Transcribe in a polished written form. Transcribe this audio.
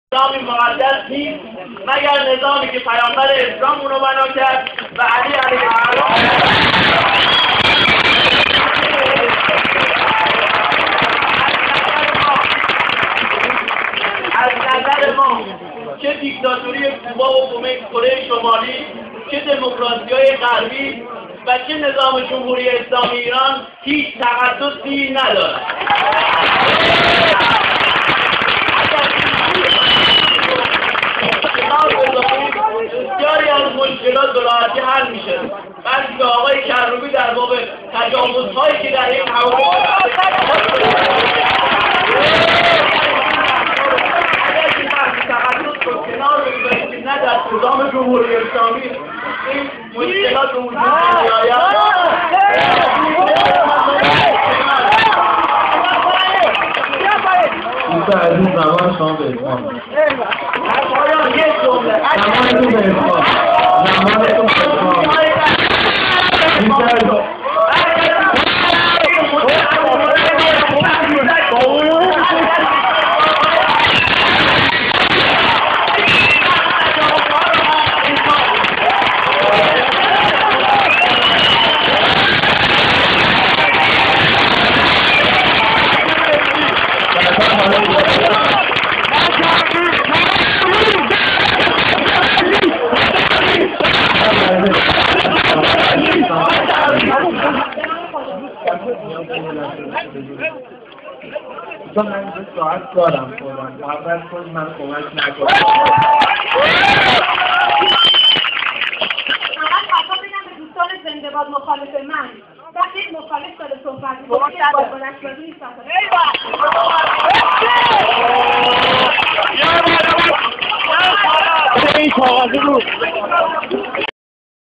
نظامی مقدس نیست مگر نظامی که پیامبر اسلام اونو بنا کرد و علی علیه السلام از نظر ما چه دیکتاتوری کوبا و کره شمالی، چه دموکراسی‌های غربی و چه نظام جمهوری اسلامی ایران هیچ تقدسی ندارد. بسیاری از مشکلات به راحتی حل میشه. بلکه آقای کروبی در باب تجاوزهایی که در این حوزه کنار بگذاریم که نه در نظام جمهوری اسلامی این مشکلات وجود می‌آید. عزیز زمان شما به اتمام. پایان یک جمله. زمانتون به اتمام. زمانتون به اتمام. من 2 ساعت دارم خودم اول خود من کمک نکنم. فقط خطاب بدم به دوستان زنده باد مخالف من وقتی مخالف داره صحبت می‌کنه